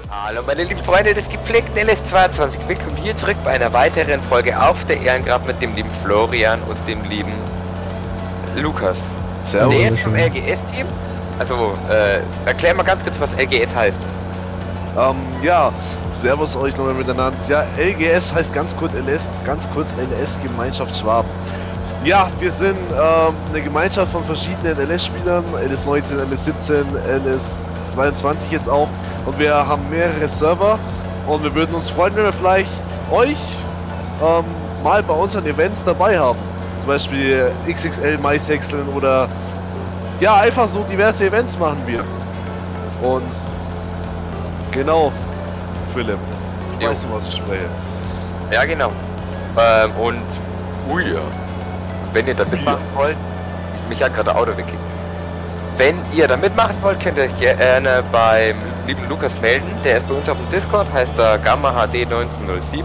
Hallo meine lieben Freunde des gepflegten LS22, willkommen hier zurück bei einer weiteren Folge auf der Ehrengrab mit dem lieben Florian und dem lieben Lukas. Servus. Der ist vom LGS-Team. Also, erklär mal ganz kurz, was LGS heißt. Ja, servus euch nochmal miteinander. Ja, LGS heißt ganz kurz LS Gemeinschaft Schwaben. Ja, wir sind eine Gemeinschaft von verschiedenen LS-Spielern, LS19, LS17, LS22 jetzt auch. Und wir haben mehrere Server und wir würden uns freuen, wenn wir vielleicht euch mal bei unseren Events dabei haben. Zum Beispiel XXL Maishäckseln oder ja, einfach so diverse Events machen wir. Und genau, Philipp, weißt du, was ich spreche? Ja, genau. Und wenn ihr da mitmachen wollt, mich hat gerade Auto weggekickt. Wenn ihr da mitmachen wollt, könnt ihr euch gerne beim lieben Lukas melden. Der ist bei uns auf dem Discord, heißt da Gamma HD 1907.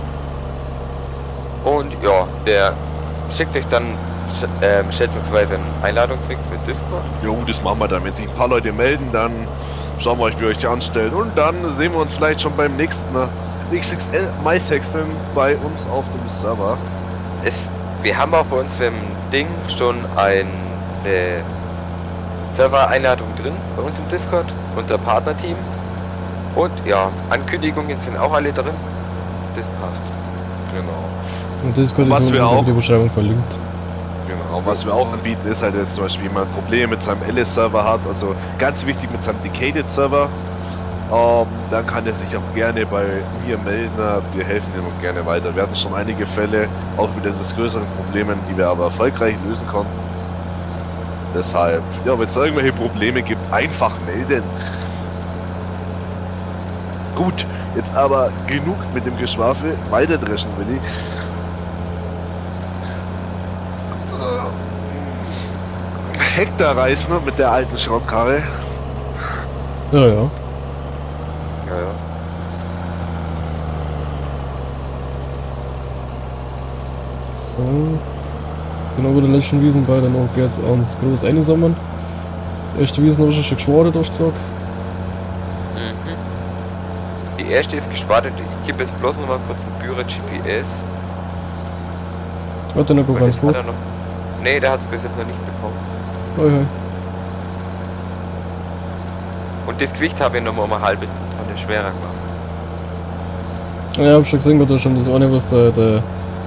Und ja, der schickt euch dann schätzungsweise einen Einladungslink mit Discord. Jo, das machen wir dann. Wenn sich ein paar Leute melden, dann schauen wir euch, wie ihr euch die anstellt. Und dann sehen wir uns vielleicht schon beim nächsten XXL Maishäckseln bei uns auf dem Server. Wir haben auch bei uns im Ding schon eine Server-Einladung drin, bei uns im Discord, unser Partnerteam. Und ja, Ankündigungen sind auch alle drin. Das passt. Genau. Und Discord was ist wir auch in auch der Beschreibung verlinkt. Genau, was wir auch anbieten ist halt jetzt zum Beispiel, wenn man Probleme mit seinem LS-Server hat, also ganz wichtig mit seinem Decaded-Server, dann kann er sich auch gerne bei mir melden, wir helfen ihm auch gerne weiter. Wir hatten schon einige Fälle, auch mit etwas größeren Problemen, die wir aber erfolgreich lösen konnten. Deshalb, ja, wenn es irgendwelche Probleme gibt, einfach melden. Gut, jetzt aber genug mit dem Geschwafel, weiter dreschen, Willi. Hektar reißen mit der alten Schrottkarre. Ja, ja. Ja, ja. So. Genau, bei der letzten Wiesen bei dann auch jetzt ans groß einsammeln. Erste Wiesen habe ich schon geschworen durchgezogen. Die erste ist gestartet, ich gebe jetzt bloß noch mal kurz ein Bührer GPS. Hat der noch Weil ganz das gut. hat er noch. Nee, der hat es bis jetzt noch nicht bekommen. Hoi, hoi. Und das Gewicht habe ich noch mal um eine halbe Tonne schwerer gemacht. Ja, ich hab schon gesehen, da schon das eine, was der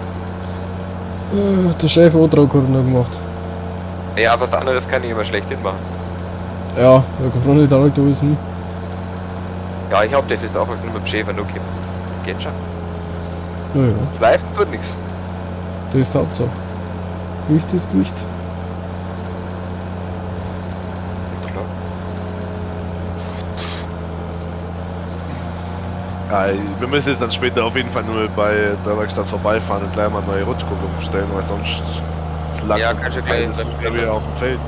Chef auch drauf gemacht. Ja, aber das andere kann ich immer schlecht hinmachen. Ja, der kann nicht direkt da ist. Ja, ich hab das jetzt auch nur mit dem Schäfer nur gegeben. Geht schon. Ja, ja. Schleifen tut nichts. Das ist die Hauptsache. Gewicht ist Gewicht. Ja, wir müssen jetzt dann später auf jeden Fall nur bei der Werkstatt vorbeifahren und gleich mal neue Rutschkupplung bestellen, weil sonst lag Ja, uns kannst du das gleich alles dann wieder auf dem Feld.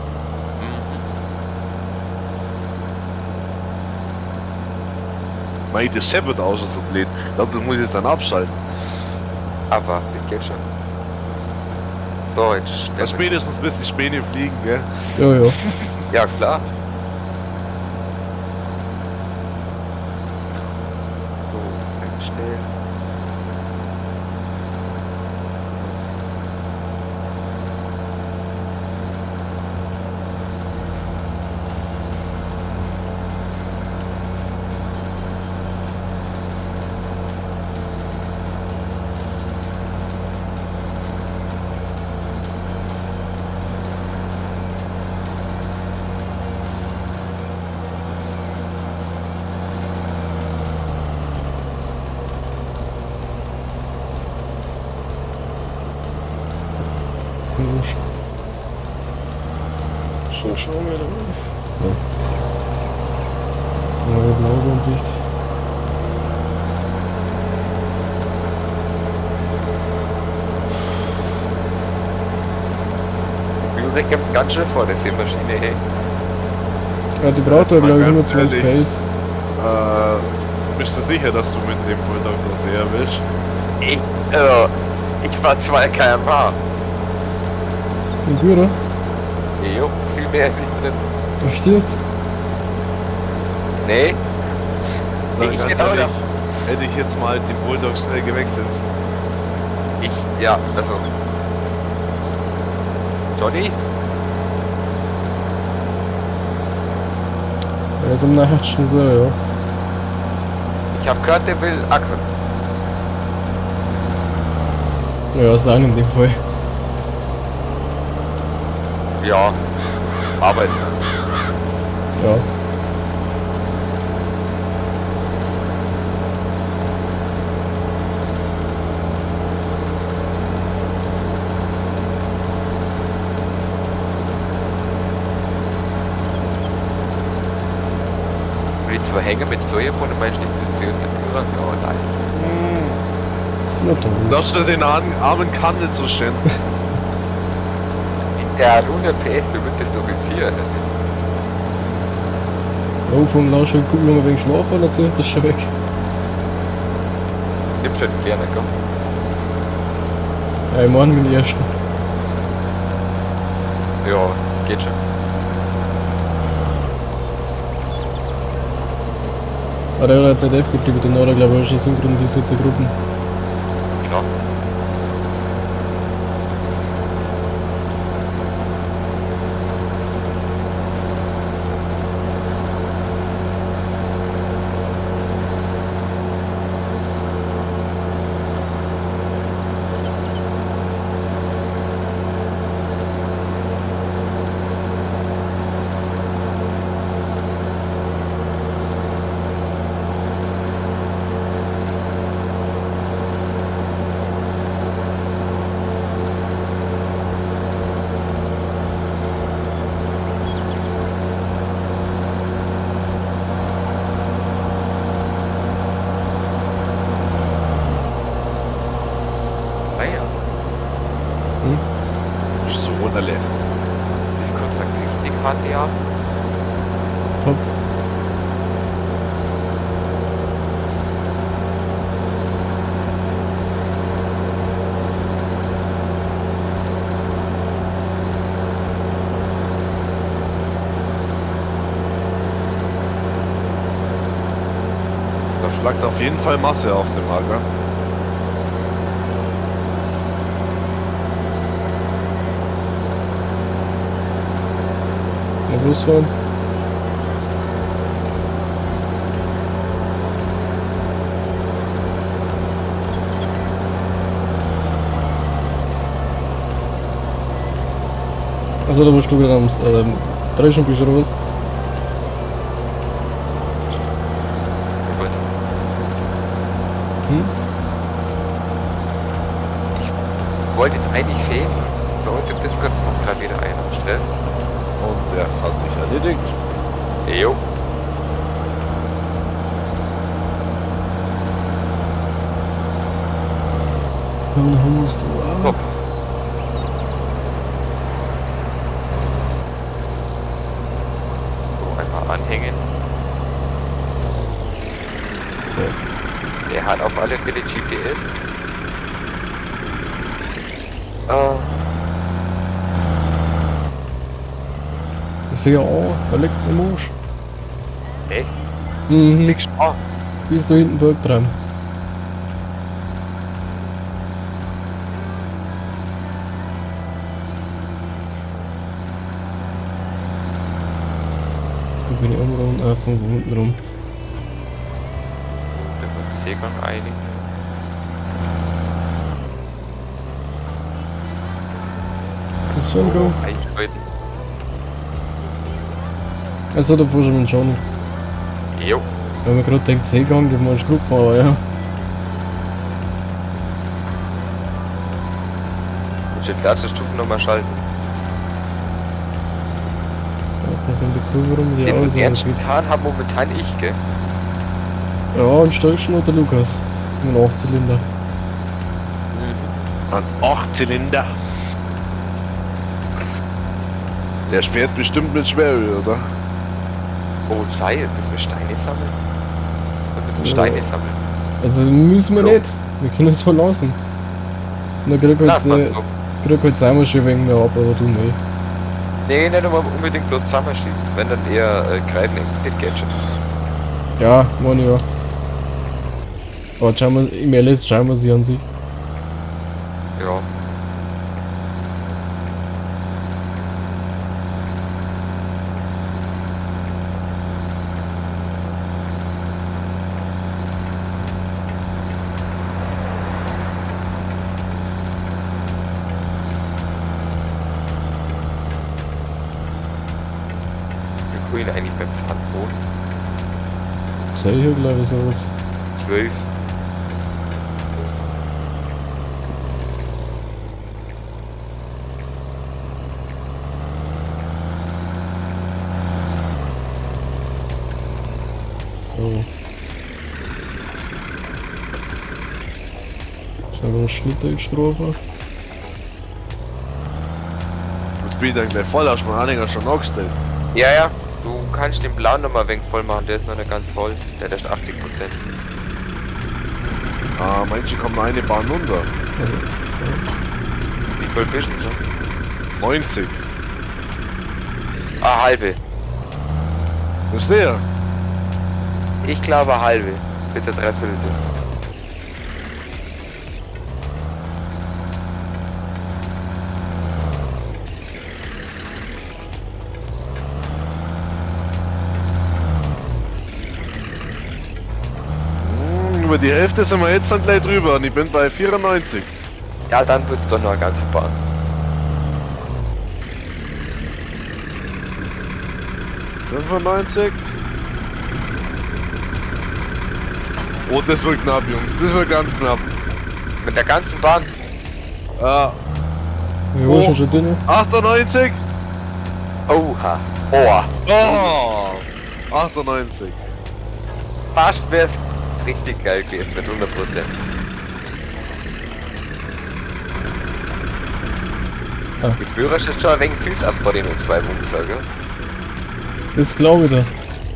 Mei, das scheppert auch schon so blöd. Ich glaube, das muss ich jetzt dann abschalten. Aber das geht schon. So, jetzt Ja, spätestens bis die Späne fliegen, gell? Ja, ja. Ja, klar. So, einstellen. Schon schauen wir da. So. Neue Blausansicht. Music gibt's ganz schön vor der Seemaschine, hey. Ja, die braucht ja, glaube ich, Ganz 120 ehrlich. PS. Bist du sicher, dass du mit dem Volldampfer sehr willst? Ich war 2 km/h. Im Büro? Jo, viel mehr ist nicht drin. Da steht's. Nee, Na, Ich ganz genau ehrlich, da. hätte ich jetzt mal den Bulldog schnell gewechselt. Ja, also. Johnny? Er ist am nachhersten so, ja. Ich hab gehört, der will ackern. Ja, sein in dem Fall. Ja. Arbeiten. Ja. Will ich zwar hängen mit Steuerbund und meinst du nicht zu führen? Ja, leicht. Na toll. Lass dir den armen Kahn nicht so schön. Ja, 100 PS, du würdest Offizier. Oh, vom Lauschen gucken wir mal wegen Schlaf und dann ziehe ich das schon weg. Nimm schon den Kleiner, komm. Ja, ich meine mit dem ersten. Ja, das geht schon. Ah, der hat jetzt ZDF getrieben, den hat er glaube ich schon synchronisierte Gruppen. Genau. Ah ja, So wunderlich. ist kurz verknüpft die Karte, ja. Top. Da schlagt auf jeden Fall Masse auf dem Lager. Mal losfahren. Also da warst du gerade am 3 schon bist oder was? Gut. Hm? Ich wollte jetzt eigentlich fehlen. Bei uns im Discord kommt gerade wieder einer. Stress. Und das hat sich erledigt. Jo. Dann haben wir es da. Top. So, einmal anhängen. So. Der hat auf alle Fälle GPS. Ich sehe auch, da liegt ein Mosch. Echt? Mhm. Liegst du? Ah, Bis da hinten Berg dran. Jetzt bin ich oben rum, von unten rum. da wird der Seegang einigen. Das soll go. Einschalten. Also davor schon mit Johnny. Jo. Wenn man gerade denkt, Seegang, die mal Gruppe, aber ja. Willst du die letzte Stufe nochmal schalten? Da sind die Kurve rum, die Den Außen ernsten geht. Tarn hat momentan ich, gell? Ja, und stärksten noch der Lukas. Mit einem 8-Zylinder. Ein 8-Zylinder. Der fährt bestimmt mit Schweröl, oder? Oh, Schei, müssen wir Steine sammeln? Wir müssen Ja. Steine sammeln. Also müssen wir Ja. nicht. Wir können es verlassen. Dann krieg Lass mal halt, so. krieg halt zweimal schon wegen mehr ab, aber du nicht. Nee, nicht immer unbedingt bloß zusammenschieben. Wenn dann eher greifen, das geht schon. Ja, meine ja. Aber schauen wir, im LS schauen wir sie an sich. Ja. Wir können eigentlich beim Fahren vor. Sei hier gleich was aus. 12. So. Schauen wir mal Schlitterstrophe. Jetzt bin ich dann gleich voll, hast du meinen Anhänger schon angestellt. Ja, ja. Du kannst den blauen noch mal ein wenig voll machen, der ist noch nicht ganz voll. Der ist 80%. Ah, manche kommen eine Bahn runter. Wie voll bist du schon? 90. Ah, halbe. Verstehe. Ich glaube halbe. Bitte Dreiviertel. Über die Hälfte sind wir jetzt dann gleich drüber und ich bin bei 94. Ja, dann wird's doch noch eine ganze Bahn. Oh, das wird knapp, Jungs. Das wird ganz knapp. Mit der ganzen Bahn. Ja. Wie hoch ist schon drin? 98. Oha. Oha. Oh. 98. Fast wär's richtig geil gewesen mit 100%. Ah. Die Führer ist schon ein wenig süß aus vor den zwei Punkten, gell? Das glaube ich da.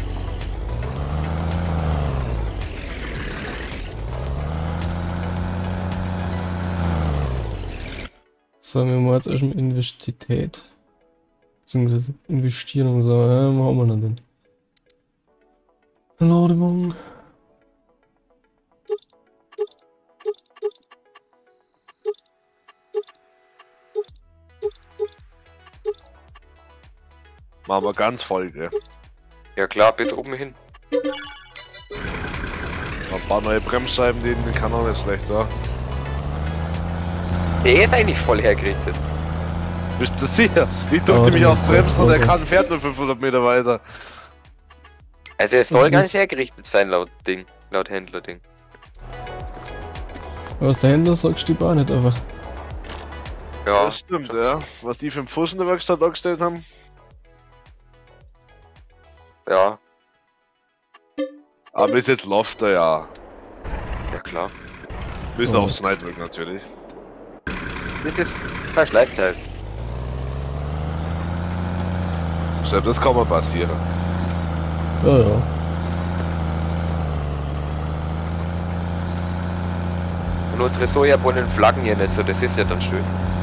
So, wir machen jetzt erstmal Investität. Beziehungsweise investieren und so. Ja, was haben wir denn? Ladung. Machen wir ganz voll, gell? Ja klar, bis oben hin. Ein paar neue Bremsscheiben, den kann auch nicht schlecht, oder? Der ist eigentlich voll hergerichtet. Bist du sicher? Ich drückte Ja, mich das aufs ist Bremsen und voll er kann fährt nur 500 Meter weiter. Also der soll Das gar ist- nicht hergerichtet sein laut Ding, laut Händler-Ding. Was der Händler sagst du auch nicht, aber. Ja, Das stimmt, ja. Was die für einen Fuß in der Werkstatt angestellt haben. ja, Aber bis jetzt läuft er ja. ja klar. Bis Oh. aufs Neidrück natürlich. Das ist jetzt verschleift halt. Stimmt, das kann mal passieren. Ja, ja. Und unsere Sojabohnen flaggen hier nicht so, das ist ja dann schön.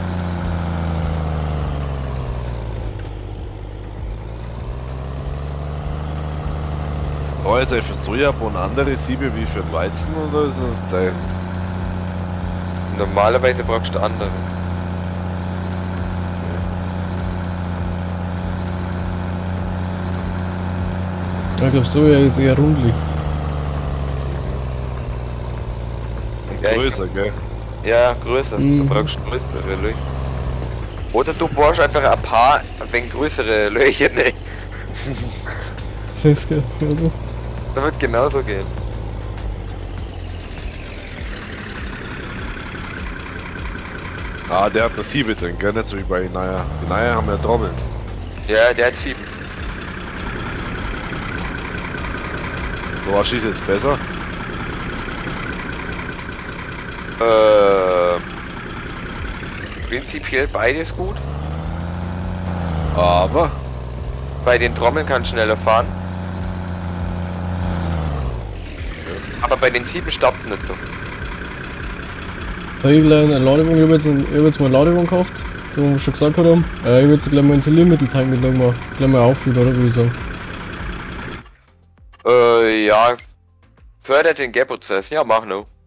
Oh, jetzt für Sojabohnen andere Siebe wie für den Weizen oder ist das gleich? Normalerweise brauchst du andere. Ich glaube, Soja ist eher rundlich. Ja, Größer, gell? Ja, größer. Mhm. Du brauchst größere Löcher. Oder du bohrst einfach ein paar, ein wenig größere Löcher, ne? Das gell? Oder? Das wird genauso gehen. Ah, der hat eine Siebe drin, gell? Nicht so wie bei Inaya. Die Inaya haben ja Trommeln. Ja, der hat 7. So was ist jetzt besser. Prinzipiell beides gut. Aber Bei den Trommeln kann schneller fahren. Aber bei den 7 stoppt es nicht so. Da ich gleich eine Ladung, ich hab jetzt mal eine Ladung gekauft, wo wir schon gesagt haben. Ich hab jetzt gleich mal einen Zylindermitteltank mit gemacht. Gleich mal aufhören, oder würde ich sagen. Ja. Fördert den Gärprozess. Ja, mach no.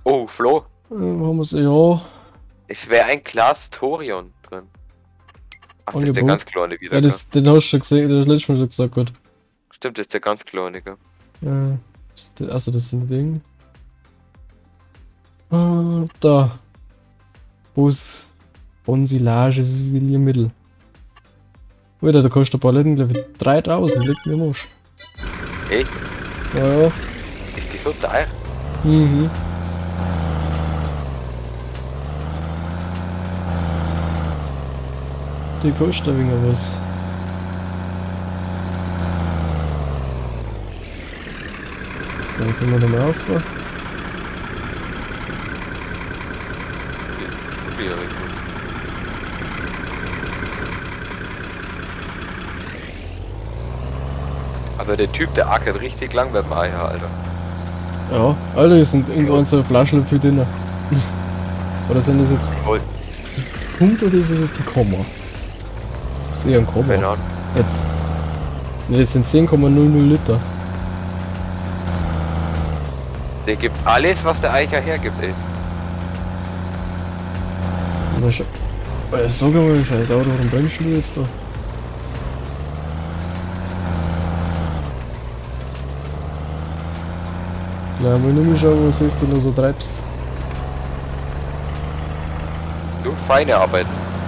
Oh, Flo. Wo haben wir es? Ja. Es wäre ein Glas Torion drin. Ach, das ist der Angebot. ganz kleine wieder. Ja, den hast du schon gesehen, den hast du letztes Mal schon gesagt, gut. Stimmt, das ist der ganz kleine. Gell? Also das sind die Dinge. Da. Bus. Bonsilage, Siziliermittel. Alter, da kostet ein Paletten, glaube ich, 3000, liegt mir im Arsch. Echt? Ja, ja. Ist die so teuer? Mhm. Die kostet ein wenig was. Dann können wir da mal auffahren. Aber der Typ, der ackert richtig lang mit dem Eier, Alter. Ja, Alter, hier sind irgendwann so Flaschen für Dinner. Oder sind das jetzt. Voll. Ist das jetzt Punkt oder ist das jetzt ein Komma? Ich sehe ein Komma. Keine Ahnung. Jetzt. Ne, das sind 10,00 Liter. Der gibt alles, was der Eicher hergibt, ey. Sind wir schon. So kann man scheiß Auto, warum bremst du jetzt da? Klar, mal nur mal schauen, was ist du noch so treibst. Du, feine Arbeit.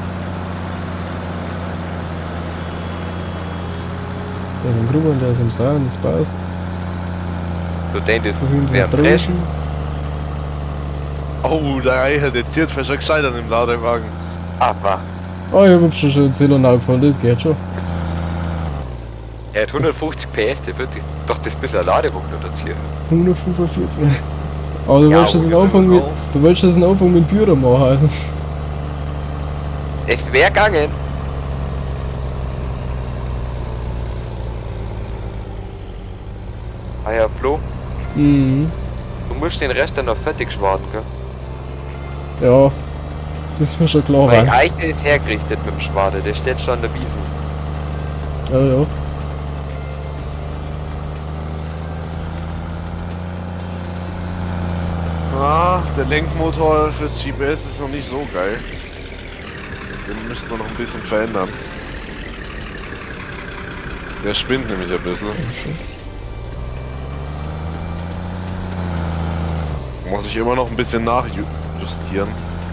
Der ist im Gruber, der ist im Sahn, das passt. Du denkst, das Vorhin wäre der Dresch. Droschen. Oh, der Eicher, der zieht vielleicht schon gescheit an dem Ladewagen. Aber Oh, ich hab schon Zähler nachgefahren, das geht schon. er hat 150 PS, der wird doch das bisschen Ladewagen reduzieren. 145. Aber du Ja, wolltest das aber einen Anfang mit. auf. Du wolltest das einen Anfang mit Büro machen, also. Es wäre gegangen. Ah ja, Flo, Mhm. du musst den Rest dann noch fertig schwarten, gell? Ja. Das ist mir schon klar, Mein rein. Eicher ist hergerichtet mit dem Schwade, der steht schon an der Wiesen. Ja, ja. Ah, der Lenkmotor fürs GPS ist noch nicht so geil. Den müssen wir noch ein bisschen verändern. Der spinnt nämlich ein bisschen. Muss ich immer noch ein bisschen nachjustieren.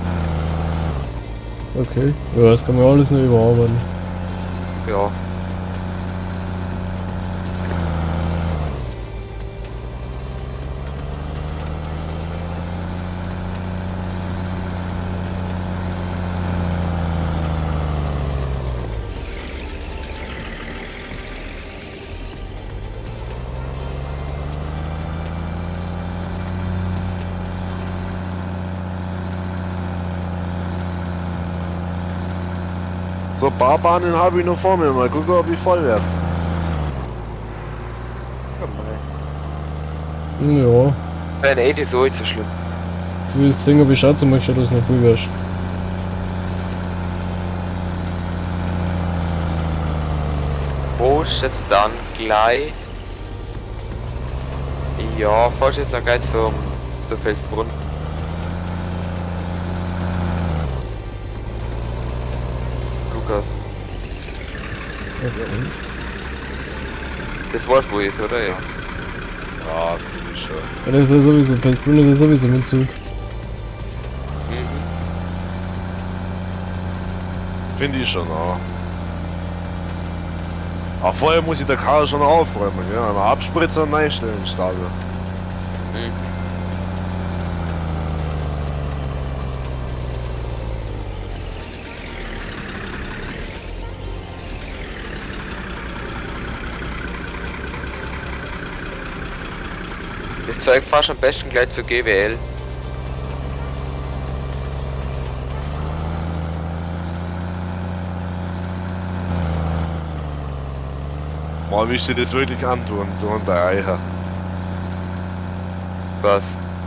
Okay. Ja, das kann man alles noch überarbeiten. Ja. So, Barbahnen habe ich noch vor mir. Mal gucken, ob ich voll werde. Ja. Wenn eh nicht so schlimm. So wie ich es gesehen habe, ich schätze mal schon, dass du noch cool wärst. Wo ist jetzt dann gleich? Ja, fast jetzt noch gleich zum Felsbrunn. Lukas, das weißt wo ist, oder? Ja. Ja, finde ich schon. Ja, das ist ja sowieso, Felsbrunn ist ja sowieso mit Zug. Finde ich schon auch. Aber vorher muss ich der Karre schon aufräumen, ja. Einmal abspritzen und einstellen, Stapel. Das Zeug fahrst am besten gleich zur GWL. Mal willst du das wirklich antun, du und der Eicher. Was?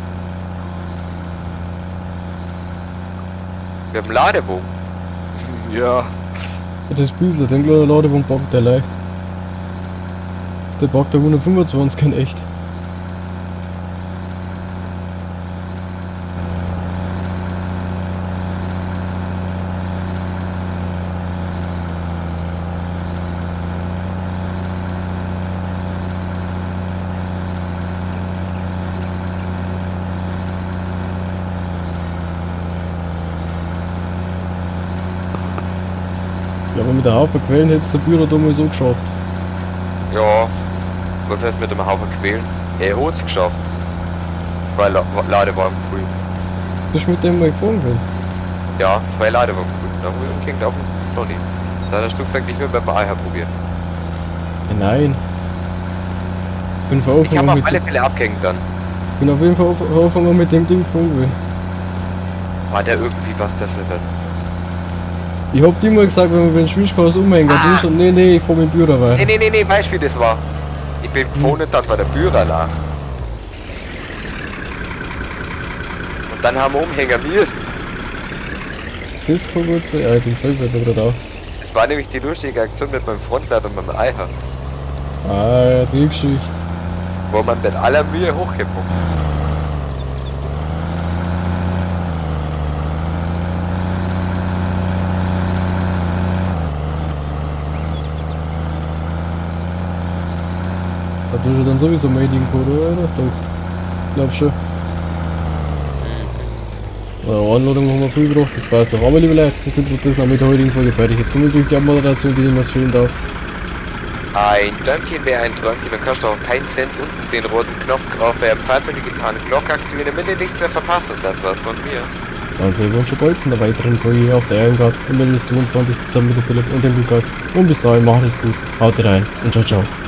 Wir haben Ladebogen. Ja, Das Büsler, den kleinen Ladebund packt der leicht. Der packt der 125 in echt. mit der Haufen quälen hättest du der Büro da mal so geschafft. Ja, was heißt mit dem Haufen quälen? Er hat's geschafft. Zwei Ladewagen früh. Bist du mit dem mal gefahren gewesen? Ja, 2 Ladewagen früh. Da wurde umgekickt auf dem Tony. Da hat der Stückwerk nicht mehr beim Eiher probiert. Ja, nein. Ich bin von Ich Anfang habe an auf alle mit, Fälle abgehängt dann. bin auf jeden Fall von Anfang an mit dem Ding gefahren gewesen. War der irgendwie was dafür dann? Ich hab dir mal gesagt, wenn wir den Schwierigkeiten umhängen, du so, nee, ich fahr mit dem Büro weiter. Nee, weißt du wie das war? Ich bin gefahren und dann war der Führer lag. Und dann haben wir umhängen müssen. Das kann gut sein, ja, ich bin voll wieder da. Das war nämlich die lustige Aktion mit meinem Frontlader und meinem Eiher. Ah, ja, die Geschichte. Wo man mit aller Mühe hochgepumpt. Da tust du dann sowieso Made in Code, oder? Doch. Glaub schon. Ja, Anladung haben wir viel gebracht, das passt doch. Aber liebe Leute, wir sind mit der heutigen Folge fertig. Jetzt kommt natürlich die Abmoderation, die ich was fehlen darf. Ein Däumchen wäre ein Träumchen, dann kostet auch keinen Cent. Unten den roten Knopf drauf, wer Pfad mit der digitalen Glocke aktivieren, damit ihr nichts mehr verpasst. Und das war's von mir. Dann sehen wir uns schon bald in der weiteren Folge hier auf der Ehrengard und Minus 22 zusammen mit dem Philipp und dem Lukas. Und bis dahin, macht es gut, haut rein und ciao, ciao.